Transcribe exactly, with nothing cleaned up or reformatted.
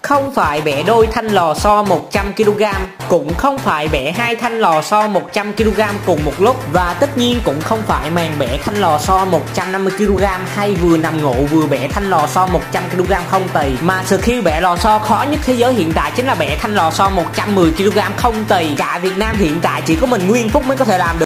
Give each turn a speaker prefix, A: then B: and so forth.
A: không phải bẻ đôi thanh lò xo một trăm ki lô gam, cũng không phải bẻ hai thanh lò xo một trăm ki lô gam cùng một lúc, và tất nhiên cũng không phải màn bẻ thanh lò xo một trăm năm mươi ki lô gam hay vừa nằm ngủ vừa bẻ thanh lò xo một trăm ki lô gam không tỳ. Mà skill bẻ lò xo khó nhất thế giới hiện tại chính là bẻ thanh lò xo một trăm mười ki lô gam không tỳ. Cả Việt Nam hiện tại chỉ có mình Nguyên Phúc mới có thể làm được.